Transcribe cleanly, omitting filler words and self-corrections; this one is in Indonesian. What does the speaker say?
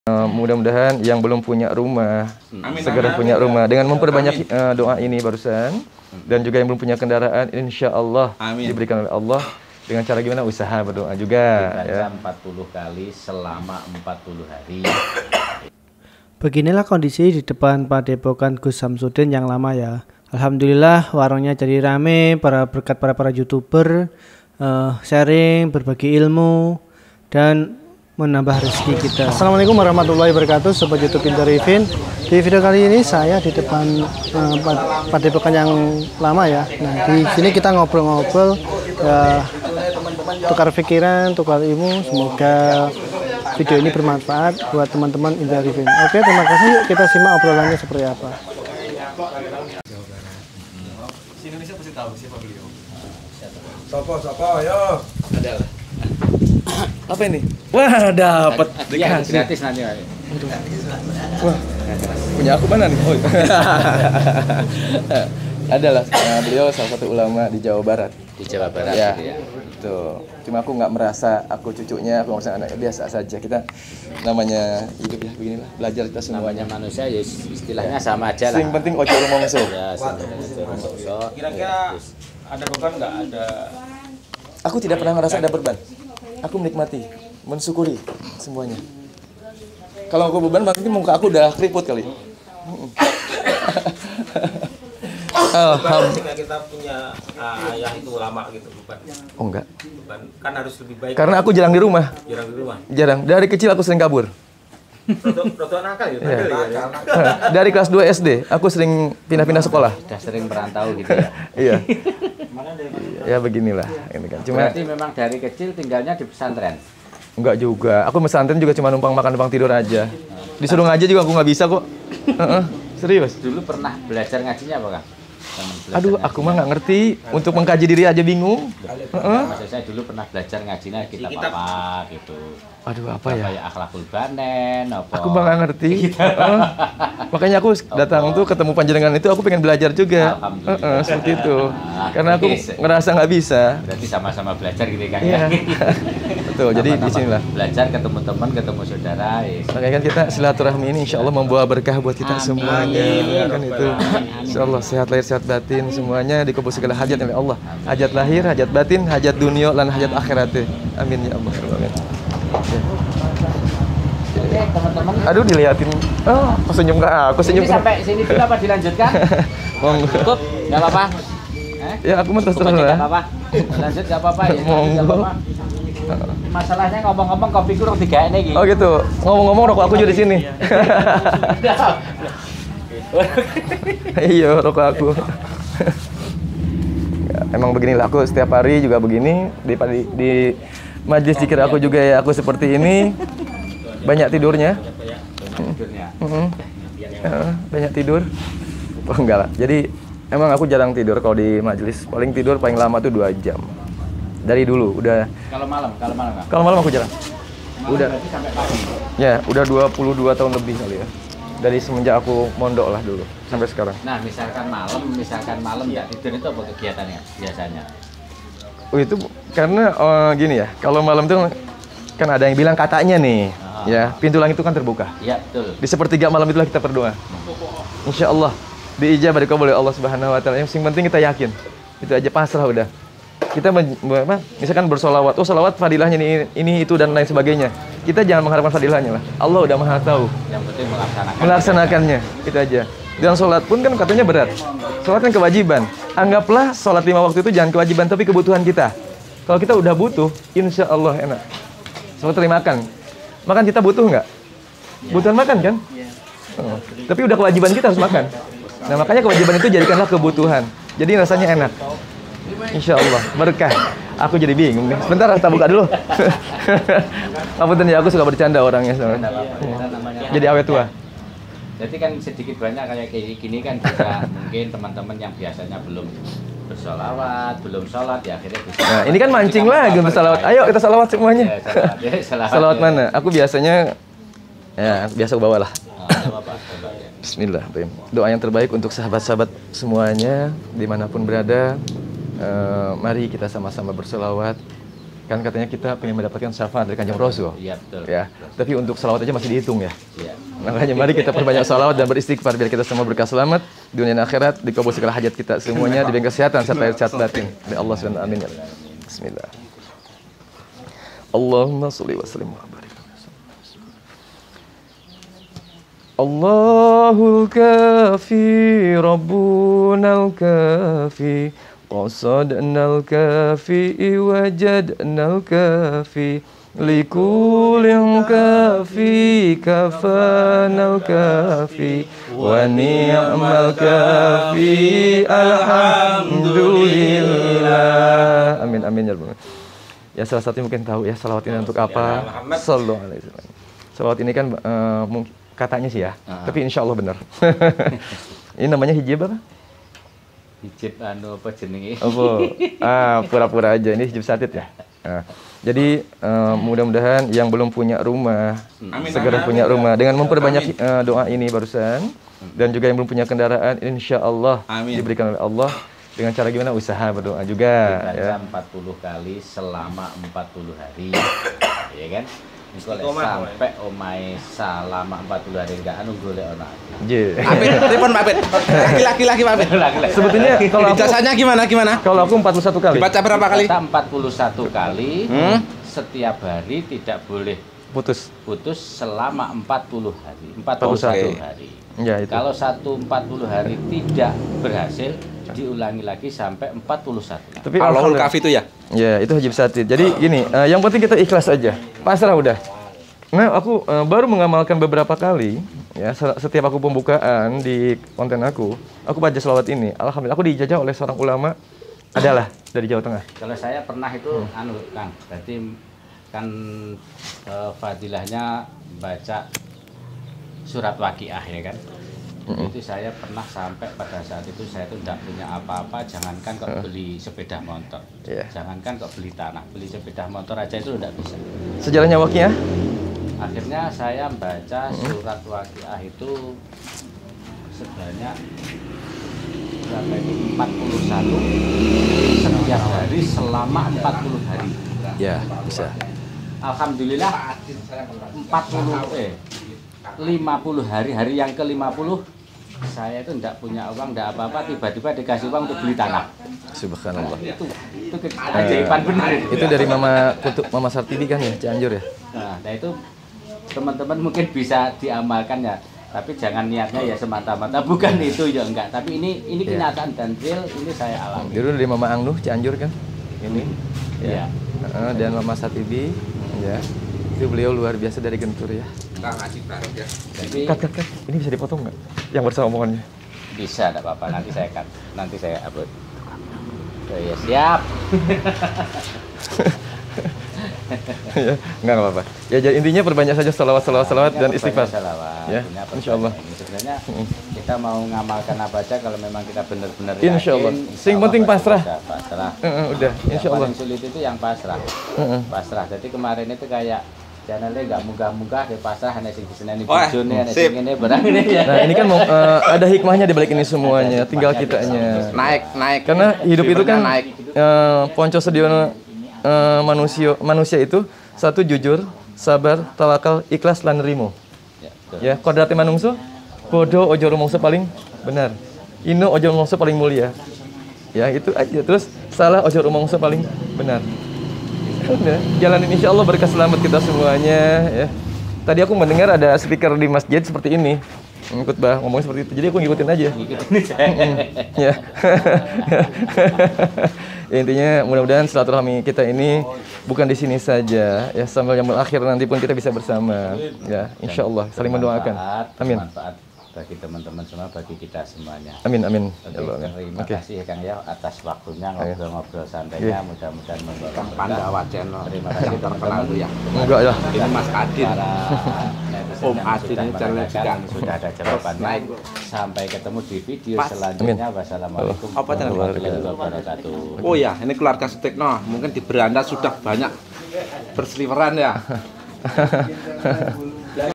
Mudah-mudahan yang belum punya rumah segera punya rumah dengan memperbanyak doa ini barusan, dan juga yang belum punya kendaraan insya Allah diberikan oleh Allah dengan cara gimana, usaha berdoa juga ya. 40 kali selama 40 hari. Beginilah kondisi di depan Padepokan Gus Samsudin yang lama ya. Alhamdulillah warungnya jadi rame berkat para YouTuber, sharing, berbagi ilmu dan menambah rezeki kita. Assalamualaikum warahmatullahi wabarakatuh, Sobat YouTube Pintar Arifin. Di video kali ini saya di depan Padepokan yang lama ya. Nah, di sini kita ngobrol-ngobrol ya, tukar pikiran, tukar ilmu. Semoga video ini bermanfaat buat teman-teman Pintar Arifin. Oke, terima kasih. Yuk kita simak obrolannya seperti apa. Si Indonesia pasti tahu siapa beliau. Sopo, yo. Adalah. Apa ini? Wah, dapat dikasih. Gratis nanti. Wah, punya aku mana nih? Oh, adalah beliau salah satu ulama di Jawa Barat. Di Jawa Barat Ya, gitu ya. tuh. Cuma aku nggak merasa aku cucunya, aku merasa anaknya, biasa saja. Kita namanya hidup ya beginilah, belajar kita semuanya. Namanya manusia ya istilahnya sama aja lah. Yang penting ojo rumongso. Ya, so. Kira-kira ada beban nggak? Ada. Aku tidak pernah merasa ada beban. Aku menikmati, mensyukuri semuanya. Kalau aku beban, mungkin muka aku udah keriput kali. Alhamdulillah kita punya ayah itu lama gitu, beban. Oh enggak. Beban kan harus lebih baik. Karena aku jarang di rumah. Jarang di rumah. Jarang. Dari kecil aku sering kabur. Roto nakal ya. Dari kelas 2 SD, aku sering pindah-pindah sekolah. Sudah sering merantau gitu ya. Iya. Ya beginilah. Ini kan. Cuma Berarti memang dari kecil tinggalnya di pesantren. enggak juga. Aku pesantren juga cuma numpang makan, numpang tidur aja. Disuruh ngaji juga aku nggak bisa kok. Serius. Dulu pernah belajar ngajinya apa, Kang? Aduh, aku mah nggak ngerti. Untuk mengkaji diri aja bingung. Maksud saya dulu pernah belajar ngajinya kitab apa gitu. Aduh, apa ya? Kayak akhlakul banen apa. Aku mah nggak ngerti. Makanya aku datang tuh ketemu panjenengan itu, aku pengen belajar juga. Seperti itu. Karena aku ngerasa nggak bisa. Berarti sama-sama belajar gitu kan Iya. ya. Betul. Jadi di sinilah. Belajar ketemu teman, ketemu saudara. Makanya kan kita silaturahmi ini insya Allah membawa berkah buat kita semuanya. Kan itu. Insya Allah sehat lahir, sehat batin, semuanya dikabul segala hajat oleh Allah. Hajat lahir, hajat batin, hajat dunia, dan hajat akhirat. Amin ya Allah. Amin. Oke, teman-teman. Aduh, dilihatin. Oh, aku senyum ke aku, senyum Ini ke. sampai sini dulu apa dilanjutkan? Monggo. Cukup, nggak apa-apa. Ya, aku mah terserah Nggak lah. apa-apa. Lanjut nggak apa-apa ya. Monggo. Nggak apa-apa. Masalahnya ngomong-ngomong kopi kurang 3 ini gitu. Oh gitu. Ngomong-ngomong rokok aku juga di sini. Iya, rokok aku. Ya, emang beginilah aku setiap hari juga begini di majlis zikir aku juga ya, aku seperti ini. Banyak tidurnya. Banyak tidur. Oh enggak lah. Jadi emang aku jarang tidur kalau di majelis. Paling tidur paling lama tuh 2 jam. Dari dulu udah. Kalau malam Kang? Kalau malam aku jarang. Udah. Berarti sampai pagi. Ya, udah 22 tahun lebih kali ya. Dari semenjak aku mondok lah dulu sampai sekarang. Nah, misalkan malam nggak tidur itu apa kegiatannya biasanya? Oh itu karena gini ya, kalau malam tuh kan ada yang bilang katanya nih, ya pintu langit itu kan terbuka. Iya, betul. Di sepertiga malam itulah kita berdoa. Insya Allah diijabah dikabul oleh Allah Subhanahu Wa Taala. Yang penting kita yakin, itu aja pasrah udah. Kita misalkan bersolawat, oh solawat fadilahnya ini itu dan lain sebagainya. Kita jangan mengharapkan fadilahnya lah. Allah udah maha tahu. Yang penting Melaksanakannya, itu aja. Dan sholat pun kan katanya berat. Sholat kan kewajiban. Anggaplah sholat 5 waktu itu jangan kewajiban, tapi kebutuhan kita. Kalau kita udah butuh, insya Allah enak. Sholat makan. Makan kita butuh nggak? Butuhan makan kan? Tapi udah kewajiban kita harus makan. Nah makanya kewajiban itu jadikanlah kebutuhan. Jadi rasanya enak. Insya Allah berkah. Aku jadi bingung nih. Sebentar kita buka dulu. Apunten ya, aku suka bercanda orangnya. Jadi awet tua. Jadi kan sedikit banyak kayak gini kan juga mungkin teman-teman yang biasanya belum bersolawat, belum sholat ya akhirnya bisa. Nah ini kan mancing lagi untuk salawat. Ayo kita salawat semuanya. Salawat mana? Aku biasanya ya biasa aku bawa lah. Bismillah. Doa yang terbaik untuk sahabat-sahabat semuanya dimanapun berada. Mari kita sama-sama bersolawat Kan katanya kita pengen mendapatkan syafaat dari Kanjeng Rasul. Iya betul. Ya, tapi untuk salawat aja masih dihitung ya. Iya. Makanya mari kita perbanyak salawat dan beristighfar biar kita semua berkah selamat dunia dan akhirat, dikabul segala hajat kita semuanya, diberi kesehatan serta sehat batin. Dari Allah SWT. Amin. Bismillah. Allahumma sholli wa sallim wa barik. Allahul kafi rabbunal kafi qasadnal kafi wajadnal kafi likulin kafi kafanal kafi wa ni'mal kafi alhamdulillah. Amin amin ya rabbal. Ya salah satu mungkin tahu ya salawat ini untuk apa. Sallallahu alaihi wasallam. Salawat ini kan mungkin katanya sih ya, tapi insya Allah benar. Ini namanya hijab apa? Hijab apa jenenge? Pura-pura aja. Ini hijab satid ya. Jadi mudah-mudahan yang belum punya rumah segera punya rumah dengan memperbanyak doa ini barusan, dan juga yang belum punya kendaraan insya Allah diberikan oleh Allah dengan cara gimana, usaha berdoa juga. Dibaca 40 kali selama 40 hari, ya kan? Kalau sampai omai selama 40 hari enggak anu golek ana. Nggih. Apit, telepon Pak Apit. Laki-laki Pak Apit. Sebetulnya kalau aku Ijazahnya gimana? Kalau aku 41 kali. Dibaca berapa kali? Kita 41 kali. Setiap hari tidak boleh Putus selama 40 hari. 41 hari. Ya, itu. Kalau 40 hari tidak berhasil, diulangi lagi sampai 41. Tapi Allahul kafi itu ya? Ya, itu hijab satid. Jadi gini, yang penting kita ikhlas aja. Pasrah udah. Nah, aku baru mengamalkan beberapa kali ya, setiap aku pembukaan di konten aku baca selawat ini. Alhamdulillah aku dijajah oleh seorang ulama adalah dari Jawa Tengah. Kalau saya pernah itu anu Kang, berarti kan fadilahnya baca surat Waqiah ya kan. Itu saya pernah sampai pada saat itu saya tuh tidak punya apa-apa, jangankan kok beli sepeda motor, jangankan kok beli tanah, beli sepeda motor aja itu tidak bisa. Sejarahnya Waqiah? Akhirnya saya baca surat Waqiah itu sebanyak berapa itu 41 setiap hari selama 40 hari. Ya, bisa. Alhamdulillah 50 hari yang ke-50 saya itu tidak punya uang, tidak apa-apa, tiba-tiba dikasih uang untuk beli tanah. Subhanallah. Itu keajaiban benar. Itu dari Mama Sartibi kan ya, Cianjur ya? Nah itu teman-teman mungkin bisa diamalkan ya, tapi jangan niatnya ya semata-mata bukan itu ya enggak, tapi ini kenyataan dan real, ini saya alami. Dulu dari Mama Angnuh Cianjur kan? Ini. Ya. Dan Mama Sartibi ya. Itu beliau luar biasa dari Gentur ya. Enggak ngasih banget ya. Jadi Kat. Ini bisa dipotong nggak? Yang bersama omongannya. bisa, tidak apa-apa, nanti saya cut, nanti saya upload. Oh, ya siap. Ya, enggak apa-apa. Ya, jadi intinya perbanyak saja salawat dan istighfar. Ya, insyaallah. Sebenarnya kita mau ngamalkan apa aja kalau memang kita benar-benar Insyaallah. yakin. Sing penting pasrah. Pasrah. Udah, Yang insyaallah. paling sulit itu yang pasrah. Pasrah. Jadi kemarin itu kayak channelnya nggak munggah-munggah di pasrah, hanya sing diseneni bojone, hanya sing ini barang ini ya. Nah, ini kan ada hikmahnya di balik ini semuanya, tinggal kitanya. Naik. Karena hidup itu kan naik. ponco sediono manusia itu satu jujur, sabar, tawakal, ikhlas lan nerimo. Ya, betul. Ya, kodrate manungso bodoh ojo rumangsa paling benar. Ino ojo rumangsa paling mulia. Ya, itu aja. Terus salah ojo rumangsa paling benar. Udah, jalanin insyaallah berkah selamat kita semuanya ya. Tadi aku mendengar ada speaker di masjid seperti ini. Khotbah ngomong seperti itu. Jadi aku ngikutin aja. Ya. Ya, intinya mudah-mudahan silaturahmi kita ini bukan di sini saja ya, sampai yaumul akhir nanti pun kita bisa bersama ya, insyaallah saling mendoakan. Amin. Bermanfaat bagi teman-teman semua, bagi kita semuanya. Amin. Oke, Ya Allah, amin. terima Oke. kasih ya Kang ya atas waktunya ngobrol-ngobrol santainya, mudah-mudahan membawa berkah. Pandawa channel. Terima kasih terkenal tuh ya. Enggak ya. Ini Mas Adin. Para netizen Om yang Adin sudah ini channel menanyakan, juga. sudah ada jawabannya. Sampai ketemu di video selanjutnya. Wassalamualaikum Apa channel? warahmatullahi wabarakatuh. Oh ya, ini keluarga Sutikno. Mungkin di beranda sudah banyak berseliweran ya.